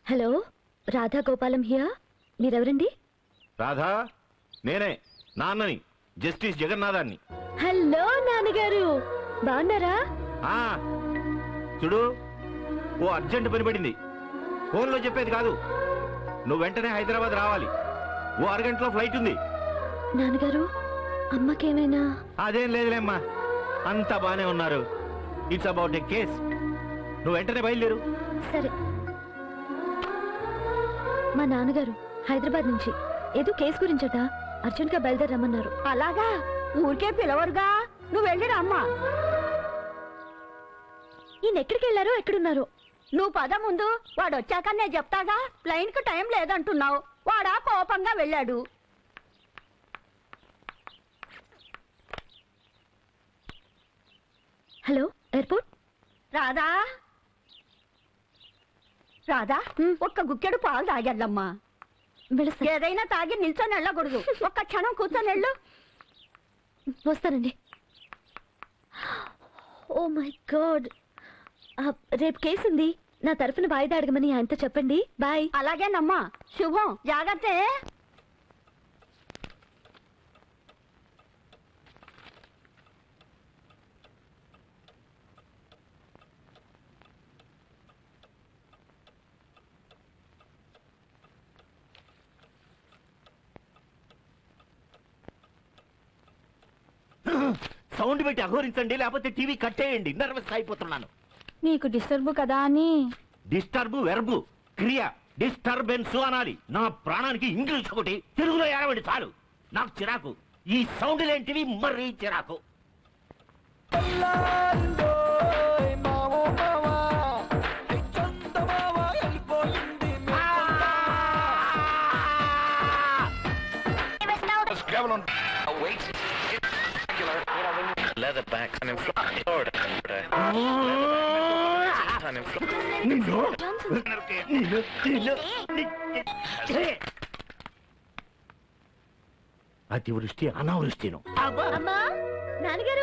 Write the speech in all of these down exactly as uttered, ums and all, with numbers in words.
Hello, Radha Gopalam here. మీరెవరండి? రాధా, నేనే నాన్నని, జస్టిస్ జగన్నాథాన్ని. హలో నాన్నగారు, బాగున్నారా? చూడు, ఓ అర్జెంట్ పని పడింది. ఫోన్లో చెప్పేది కాదు, నువ్వు వెంటనే హైదరాబాద్ రావాలి. ఓ అరగంటలో ఫ్లైట్ ఉంది. నాన్నగారు, అమ్మకేమైనా? అదేం లేదులేమ్మా, అంతా బానే ఉన్నారు. It's about a case. నువ్వు వెంటనే బయలుదేరు. సరే. మా నాన్నగారు హైదరాబాద్ నుంచి ఏదో కేసు గురించట అర్జెంట్ గా బయలుదేరి రమ్మన్నారు. అలాగా? ఊరికే పిలవరుగా, నువ్వు వెళ్ళిరా అమ్మా. ఈయన ఎక్కడికి వెళ్ళారో ఎక్కడున్నారో? నువ్వు పద ముందు, వాడు వచ్చాక నేను చెప్తాగా. ప్లైన్ కు టైం లేదంటున్నావు, వాడా కోపంగా వెళ్ళాడు. Hello, airport. రాధా రాధా, ఒక్క గుక్కెడు పాలు తాగెళ్ళమ్మా. ఏదైనా తాగి నిల్చొని వెళ్ళకూడదు, ఒక్క క్షణం కూర్చొని వెళ్ళు. వస్తానండి. ఓ మై గాడ్, రేపు కేసు ఉంది. నా తరఫున వాయిదా అడగమని ఆయనతో చెప్పండి. బాయ్. అలాగేనమ్మా, శుభం. జాగ్రత్త. సౌండ్ పెట్టి అఘోరించండి, లేకపోతే టీవీ కట్టేయండి. నర్వస్ అయిపోతున్నాను. నీకు డిస్టర్బ్ కదా అని. డిస్టర్బ్ వెర్బు, క్రియ. డిస్టర్బెన్స్ అనాలి. నా ప్రాణానికి ఇంగ్లీష్ ఒకటి, తెలుగులో ఏడవండి చాలు. నాకు చిరాకు ఈ సౌండ్ లేంటివి, మరీ చిరాకు. Leather back and in Florida. అతివృష్టి అనావృష్టిను. అమ్మా, నాన్నగారు.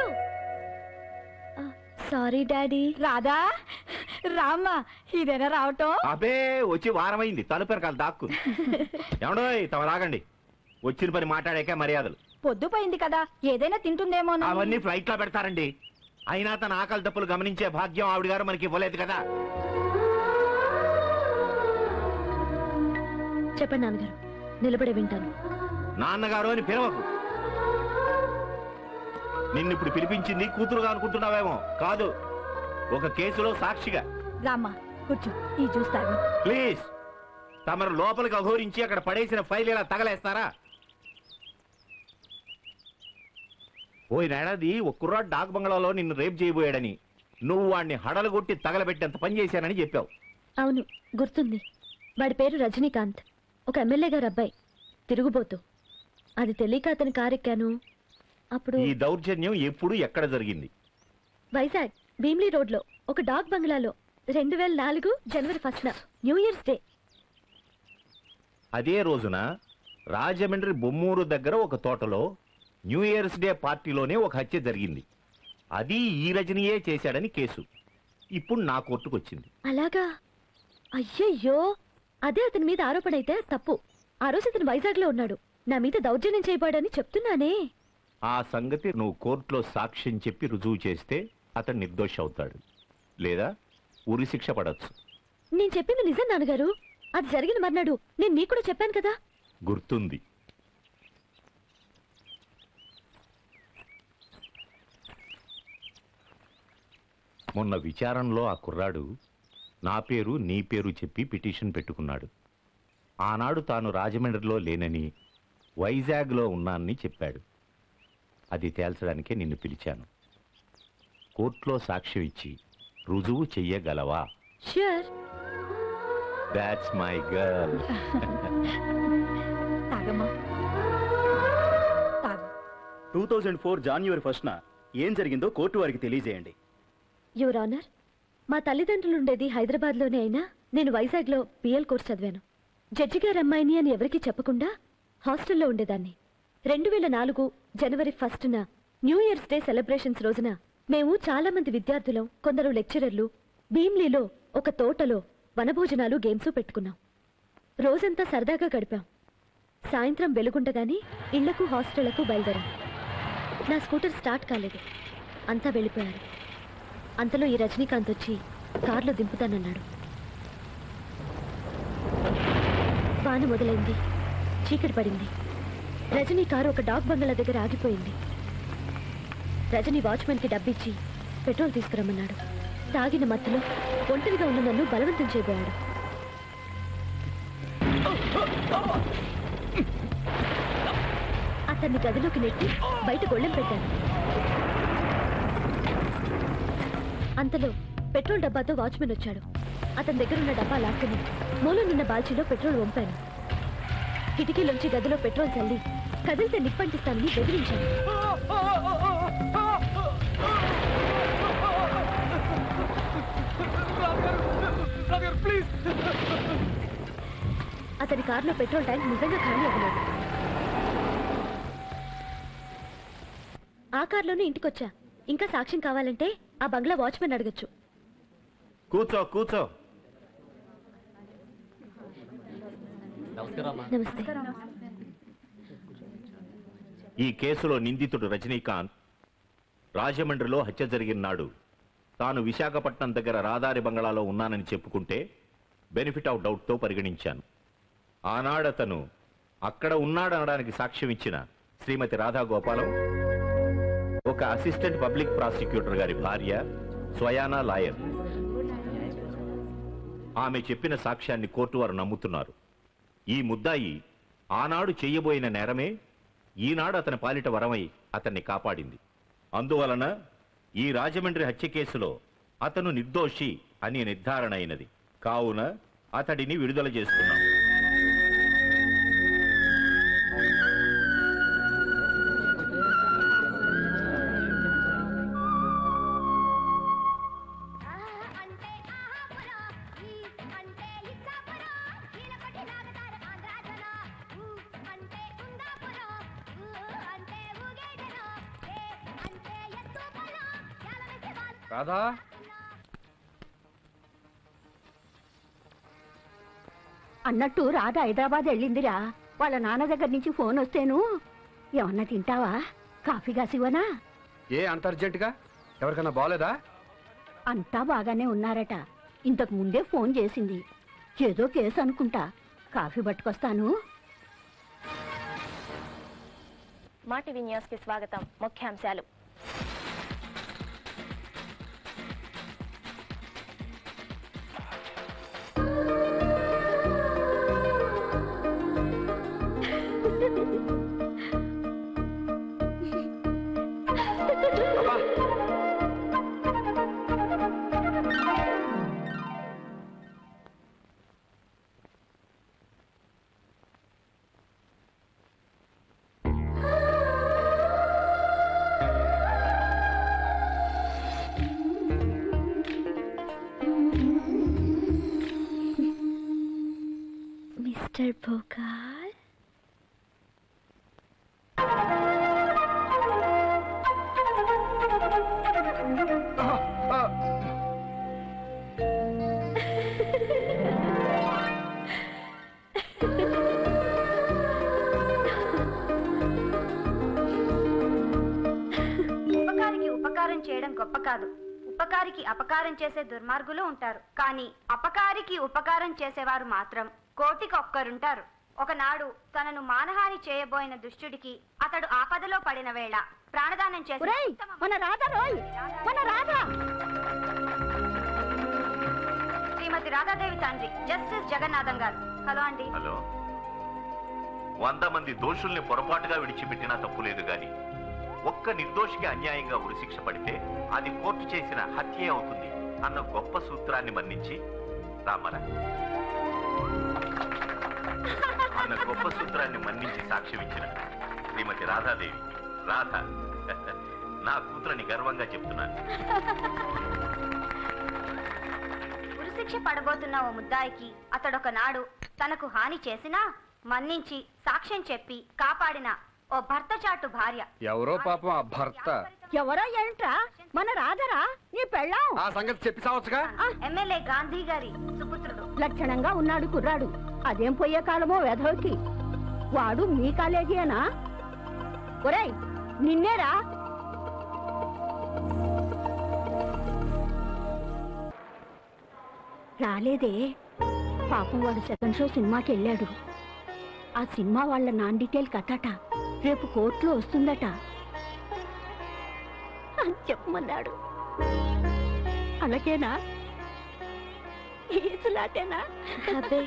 Sorry daddy. రాధా, రామ్మా. ఇదేనా రావటం? అబే, వచ్చి వారమైంది. తలుపెరకాలి దాక్కు. ఏమండో తమ రాగండి. వచ్చిన పని మాట్లాడాక మర్యాదలు. పొద్దుపోయింది కదా, ఏదైనా తింటుందేమో. అవన్నీ ఫ్లైట్ లో పెడతారండి. అయినా తన ఆకలి తప్పులు గమనించే భాగ్యం ఆవిడ గారు మనకి ఇవ్వలేదు కదా. చెప్పండి నాన్నగారు, నిలబడే వింటాను. నాన్నగారు అని పిలవకు. నిన్ను ఇప్పుడు పిలిపించింది కూతురుగా అనుకుంటున్నావేమో. కాదు, ఒక కేసులో సాక్షిగా. రామ్మా, కూర్చో. ఈ చూస్తాను ప్లీజ్. తమరు లోపలికి అఘోరించి అక్కడ పడేసిన ఫైల్ ఇలా తగలేస్తారా? పోయినేడాది ఒక కుర్రాడు డాక్ బంగ్లాలో నిన్ను రేప్ చేయబోయాడని, నువ్వు వాడిని హడలుగొట్టి తగలబెట్టేంత పని చేశానని చెప్పావు. అవును, గుర్తుంది. వాడి పేరు రజనీకాంత్, ఒక ఎమ్మెల్యే గారు అబ్బాయి, తిరుగుబోతూ. అది తెలియక అతని కారెక్కాను. అప్పుడు ఈ దౌర్జన్యం ఎప్పుడు ఎక్కడ జరిగింది? వైజాగ్ భీమ్లీ రోడ్ లో ఒక డాక్ బంగ్లాలో రెండు వేల నాలుగు జనవరి ఫస్ట్ న్యూ ఇయర్స్ డే. అదే రోజున రాజమండ్రి బొమ్మూరు దగ్గర ఒక తోటలో న్యూ ఇయర్స్ డే పార్టీలోనే ఒక హత్య జరిగింది. అది ఈ రజనీయే చేశాడని కేసు ఇప్పుడు నా కోర్టుకొచ్చింది. అలాగా? అయ్యయ్యో, అదే అతని మీద ఆరోపణ అయితే తప్పు. ఆ రోజు అతను వైజాగ్ లో ఉన్నాడు. నా మీద దౌర్జన్యం చేయబడని చెప్తున్నానే. ఆ సంగతి నువ్వు కోర్టులో సాక్ష్యం చెప్పి రుజువు చేస్తే అతను నిర్దోష అవుతాడు, లేదా ఉరి శిక్ష పడచ్చు. నేను చెప్పింది నిజం నాన్నగారు. అది జరిగిన మర్నాడు నేను నీకు కూడా చెప్పాను కదా. గుర్తుంది. మొన్న విచారణలో ఆ కుర్రాడు నా పేరు నీ పేరు చెప్పి పిటిషన్ పెట్టుకున్నాడు. ఆనాడు తాను రాజమండ్రిలో లేనని, వైజాగ్లో ఉన్నానని చెప్పాడు. అది తేల్చడానికే నిన్ను పిలిచాను. కోర్టులో సాక్ష్యం ఇచ్చి రుజువు చెయ్యగలవా? Sure. That's my girl. Two thousand four January ఫస్ట్న ఏం జరిగిందో కోర్టు వారికి తెలియజేయండి. యువర్ ఆనర్, మా తల్లిదండ్రులు ఉండేది హైదరాబాద్ లోనే అయినా నేను వైజాగ్ లో బిఎల్ కోర్స్ చదివాను. జడ్జి గారు అమ్మాయిని అని ఎవరికీ చెప్పకుండా హాస్టల్లో ఉండేదాన్ని. రెండు వేల నాలుగు జనవరి ఫస్ట్న న్యూ ఇయర్స్ డే సెలబ్రేషన్స్ రోజున మేము చాలా మంది విద్యార్థులం, కొందరు లెక్చరర్లు భీమ్లీలో ఒక తోటలో వనభోజనాలు గేమ్స్ పెట్టుకున్నాం. రోజంతా సరదాగా గడిపాం. సాయంత్రం వెలుగుండగానే ఇళ్లకు హాస్టళ్లకు బయలుదేరాం. నా స్కూటర్ స్టార్ట్ కాలేదు. అంతా వెళ్ళిపోయారు. అంతలో ఈ రజనీకాంత్ వచ్చి కారులో దింపుతానన్నాడు. వాన మొదలైంది. చీకటి పడింది. రజనీ కారు ఒక డాక్ బంగ్లా దగ్గర ఆగిపోయింది. రజనీ వాచ్మెన్కి డబ్బిచ్చి పెట్రోల్ తీసుకురమ్మన్నాడు. తాగిన మత్తులో ఒంటరిగా ఉన్న నన్ను బలవంతం చేయబోయాడు. అతన్ని గదిలోకి నెట్టి బయట గొళ్ళెం పెట్టాను. అంతలో పెట్రోల్ డబ్బాతో వాచ్మెన్ వచ్చాడు. అతని దగ్గరున్న డబ్బా లాక్కుని మూలనున్న బాల్చీలో పెట్రోల్ వంపాను. కిటికీలోంచి గదిలో పెట్రోల్ చల్లి కదిలితే నిప్పంటిస్తానని బెదిరించాను. అతని కారులో పెట్రోల్ ట్యాంక్ నిజంగా ఖాళీ అవ్వలేదు. ఆ కారులోనే ఇంటికొచ్చా. ఇంకా సాక్ష్యం కావాలంటే ఆ బంగ్లా వాచ్మెన్ అడగచ్చు. కూర్చో కూర్చో. నమస్తే. ఈ కేసులో నిందితుడు రజనీకాంత్ రాజమండ్రిలో హత్య జరిగిన నాడు తాను విశాఖపట్నం దగ్గర రాదారి బంగళాలో ఉన్నానని చెప్పుకుంటే బెనిఫిట్ ఆఫ్ డౌట్తో పరిగణించాను. ఆనాడతను అక్కడ ఉన్నాడనడానికి సాక్ష్యం ఇచ్చిన శ్రీమతి రాధాగోపాలం ఒక అసిస్టెంట్ పబ్లిక్ ప్రాసిక్యూటర్ గారి భార్య, స్వయానా లాయర్. ఆమె చెప్పిన సాక్ష్యాన్ని కోర్టు వారు నమ్ముతున్నారు. ఈ ముద్దాయి ఆనాడు చెయ్యబోయిన నేరమే ఈనాడు అతని పాలిట వరమై అతన్ని కాపాడింది. అందువలన ఈ రాజమండ్రి హత్య కేసులో అతను నిర్దోషి అని నిర్ధారణ అయినది. కావున అతడిని విడుదల చేస్తున్నాం. రాధా, అన్నట్టు రాధ హైదరాబాద్ వెళ్ళిందిరా. వాళ్ళ నాన్న దగ్గర నుంచి ఫోన్ వస్తేను ఏమన్నా తింటావా? కాఫీ కాసివనా? ఏ అంత అర్జెంటుగా? ఎవరికన్నా బాగోలేదా? అంతా బాగానే ఉన్నారట. ఇంతకు ముందే ఫోన్ చేసింది. ఏదో కేసు అనుకుంటా. కాఫీ పట్టుకొస్తాను. మా టీవీ న్యూస్ కి స్వాగతం. ముఖ్యాంశాలు. మిస్టర్ భోకాల్, ఉపకారికి ఉపకారం చేయడం గొప్ప కాదు. ఉపకారికి అపకారం చేసే దుర్మార్గులు ఉంటారు. కానీ అపకారికి ఉపకారం చేసేవారు మాత్రం కోటికి ఒక్కరుంటారు. ఒకనాడు తనను మానహాని చేయబోయిన దుష్టుడికి అతడు ఆపదలో పడిన వేళ ప్రాణదానం చేసి మన రాధ రోయ్, మన రాధ. శ్రీమతి రాధాదేవి తండ్రి జస్టిస్ జగన్నాథం గారు. హలో అండి. హలో. వంద మంది దోషుల్ని పొరపాటుగా విడిచిపెట్టినా తప్పులేదు గాని ఒక్క నిర్దోషికి అన్యాయంగా ఉరిశిక్ష పడితే అది కోర్టు చేసిన హత్యే అవుతుంది అన్న గొప్ప సూత్రాన్ని మన్నించి రామరా అన్న గొప్ప సూత్రాన్ని మన్నించి సాక్ష్యం ఇచ్చిన శ్రీమతి రాధాదేవి, రాధ నా కూతురని గర్వంగా చెప్తున్నాను. ఉరిశిక్ష పడబోతున్న ఓ ముద్దాయికి అతడొక నాడు తనకు హాని చేసినా మన్నించి సాక్ష్యం చెప్పి కాపాడిన ఓ భర్త చాటు భార్య. ఎవరో పాపం ఆ భర్త. ఎవరో ఏంట్రా? మన రాధరా నీ పెళ్ళాం. ఆ సంగతి చెప్పి సావచ్చుగా. ఎమ్మెల్యే గాంధీ గారి సుపుత్రుడు. లక్షణంగా ఉన్నాడు కుర్రాడు. అదేం పోయే కాలమో వెధవకి. వాడు మీ కాలేజీనా? ఒరేయ్ నిన్నేరా? రాలేదే. పాపం వాడు సెకండ్ షో సినిమాకి వెళ్ళాడు. ఆ సినిమా వాళ్ళ నాన్ డీటెయిల్ కథట. రేపు కోర్టులో వస్తుందట అని చెప్పమన్నాడు. అలాగేనా? ఈసులాటేనా? అదే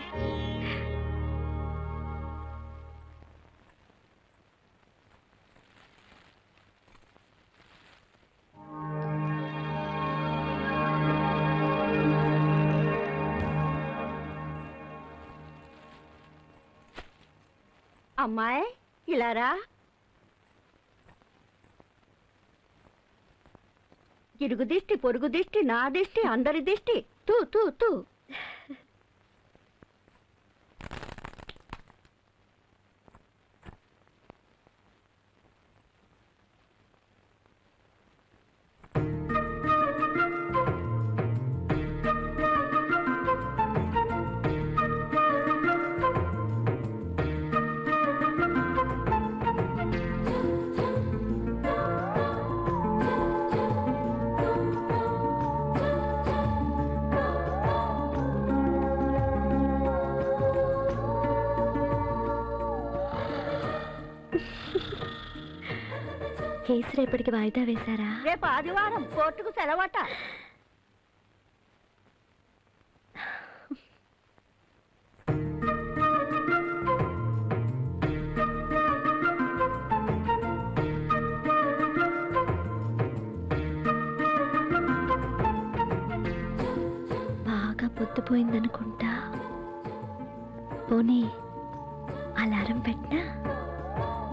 అమ్మాయి ఇలారా. ఇరుగు దిష్టి, పొరుగు దిష్టి, నా దిష్టి, అందరి దిష్టి. తూ తూ తూ. కేసు రేపటికి వాయిదా వేశారా? రేపు ఆదివారం కోర్టుకు సెలవట. బాగా పొద్దుపోయిందనుకుంటా. పోనీ అలారం పెట్టినా?